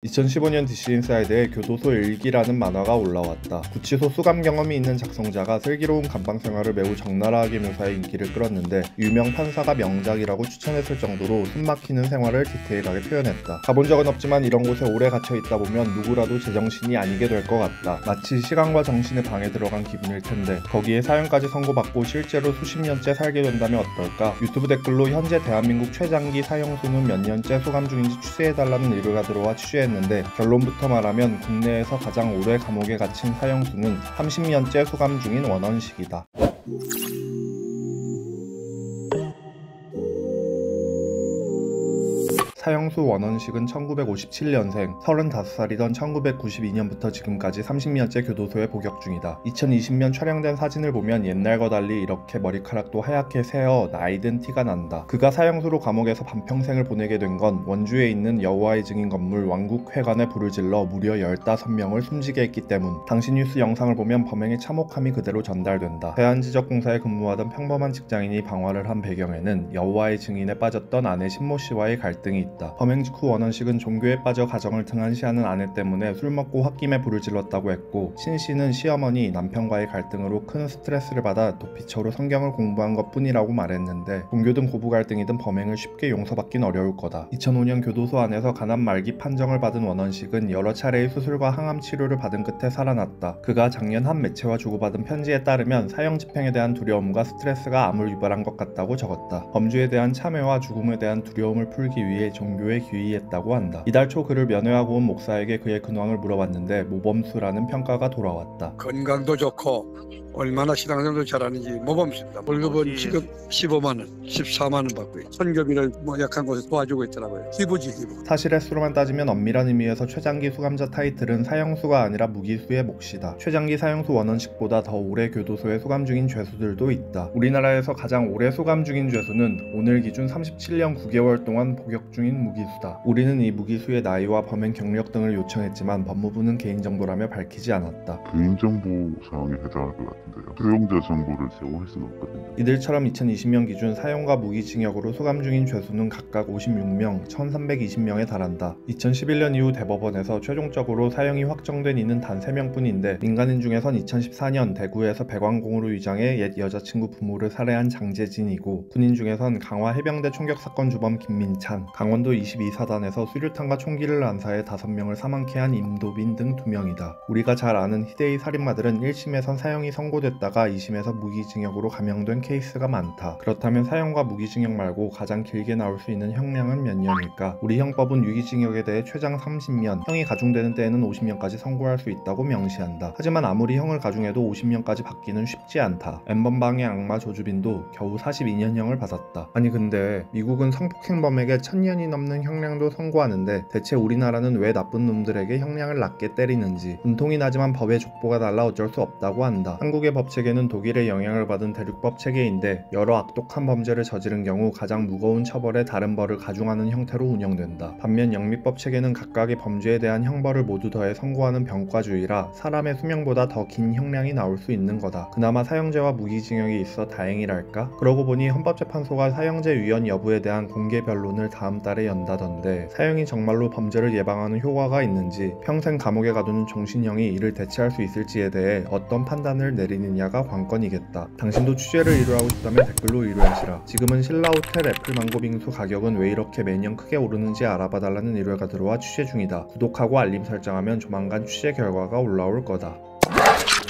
2015년 DC인사이드에 교도소 일기라는 만화가 올라왔다. 구치소 수감 경험이 있는 작성자가 슬기로운 감방 생활을 매우 적나라하게 묘사해 인기를 끌었는데 유명 판사가 명작이라고 추천했을 정도로 숨막히는 생활을 디테일하게 표현했다. 가본 적은 없지만 이런 곳에 오래 갇혀있다 보면 누구라도 제정신이 아니게 될 것 같다. 마치 시간과 정신의 방에 들어간 기분일 텐데 거기에 사형까지 선고받고 실제로 수십 년째 살게 된다면 어떨까? 유튜브 댓글로 현재 대한민국 최장기 사형수는 몇 년째 수감 중인지 취재해달라는 의뢰가 들어와 취재했는데 결론부터 말하면 국내에서 가장 오래 감옥에 갇힌 사형수는 30년째 수감 중인 원원식이다. 사형수 원원식은 1957년생, 35살이던 1992년부터 지금까지 30년째 교도소에 복역 중이다. 2020년 촬영된 사진을 보면 옛날과 달리 이렇게 머리카락도 하얗게 새어 나이든 티가 난다. 그가 사형수로 감옥에서 반평생을 보내게 된 건 원주에 있는 여호와의 증인 건물 왕국회관에 불을 질러 무려 15명을 숨지게 했기 때문. 당시 뉴스 영상을 보면 범행의 참혹함이 그대로 전달된다. 대한지적공사에 근무하던 평범한 직장인이 방화를 한 배경에는 여호와의 증인에 빠졌던 아내 신모 씨와의 갈등이 있다. 범행 직후 원원식은 종교에 빠져 가정을 등한시하는 아내 때문에 술 먹고 홧김에 불을 질렀다고 했고, 신 씨는 시어머니 남편과의 갈등으로 큰 스트레스를 받아 도피처로 성경을 공부한 것뿐이라고 말했는데 종교든 고부 갈등이든 범행을 쉽게 용서받긴 어려울 거다. 2005년 교도소 안에서 간암 말기 판정을 받은 원원식은 여러 차례의 수술과 항암 치료를 받은 끝에 살아났다. 그가 작년 한 매체와 주고받은 편지에 따르면 사형 집행에 대한 두려움과 스트레스가 암을 유발한 것 같다고 적었다. 범죄에 대한 참회와 죽음에 대한 두려움을 풀기 위해 종교에 귀의했다고 한다. 이달 초 그를 면회하고 온 목사에게 그의 근황을 물어봤는데 모범수라는 평가가 돌아왔다. 건강도 좋고 얼마나 신앙생활도 잘하는지 모범수입니다. 월급은 지금 15만원, 14만원 받고 있고 선교비를 약한 곳에 도와주고 있더라고요. 기부지 기부. 사실의 수로만 따지면 엄밀한 의미에서 최장기 수감자 타이틀은 사형수가 아니라 무기수의 몫이다. 최장기 사형수 원원식보다 더 오래 교도소에 수감 중인 죄수들도 있다. 우리나라에서 가장 오래 수감 중인 죄수는 오늘 기준 37년 9개월 동안 복역 중인 무기수다. 우리는 이 무기수의 나이와 범행 경력 등을 요청했지만 법무부는 개인정보라며 밝히지 않았다. 개인정보 사항에 해당할 것 같은데요. 사용자 정보를 제공할 수는 없거든요. 이들처럼 2020년 기준 사형과 무기징역으로 수감 중인 죄수는 각각 56명, 1320명에 달한다. 2011년 이후 대법원에서 최종적으로 사형이 확정된 이는 단 3명뿐인데 민간인 중에선 2014년 대구에서 배관공으로 위장해 옛 여자친구 부모를 살해한 장재진이고, 군인 중에선 강화 해병대 총격사건 주범 김민찬, 강원도 22사단에서 수류탄과 총기를 난사해 5명을 사망케 한 임도빈 등 2명이다. 우리가 잘 아는 희대의 살인마들은 1심에선 사형이 선고됐다가 2심에서 무기징역으로 감형된 케이스가 많다. 그렇다면 사형과 무기징역 말고 가장 길게 나올 수 있는 형량은 몇 년일까? 우리 형법은 유기징역에 대해 최장 30년, 형이 가중되는 때에는 50년까지 선고할 수 있다고 명시한다. 하지만 아무리 형을 가중해도 50년까지 받기는 쉽지 않다. 엠번방의 악마 조주빈도 겨우 42년형을 받았다. 아니 근데 미국은 성폭행범에게 1000년이 넘는 형량도 선고하는데 대체 우리나라는 왜 나쁜 놈들에게 형량을 낮게 때리는지. 분통이 나지만 법의 족보가 달라 어쩔 수 없다고 한다. 한국의 법체계는 독일의 영향을 받은 대륙법 체계인데 여러 악독한 범죄를 저지른 경우 가장 무거운 처벌에 다른 벌을 가중하는 형태로 운영된다. 반면 영미법 체계는 각각의 범죄에 대한 형벌을 모두 더해 선고하는 병과주의라 사람의 수명보다 더 긴 형량이 나올 수 있는 거다. 그나마 사형제와 무기징역이 있어 다행이랄까? 그러고 보니 헌법재판소가 사형제 위헌 여부에 대한 공개 변론을 다음 달에 연다던데 사형이 정말로 범죄를 예방하는 효과가 있는지, 평생 감옥에 가두는 종신형이 이를 대체할 수 있을지에 대해 어떤 판단을 내리느냐가 관건이겠다. 당신도 취재를 일하고 싶다면 댓글로 의뢰하시라. 지금은 신라호텔 애플망고 빙수 가격은 왜 이렇게 매년 크게 오르는지 알아봐달라는 의뢰가 들어와 취재 중이다. 구독하고 알림 설정하면 조만간 취재 결과가 올라올 거다.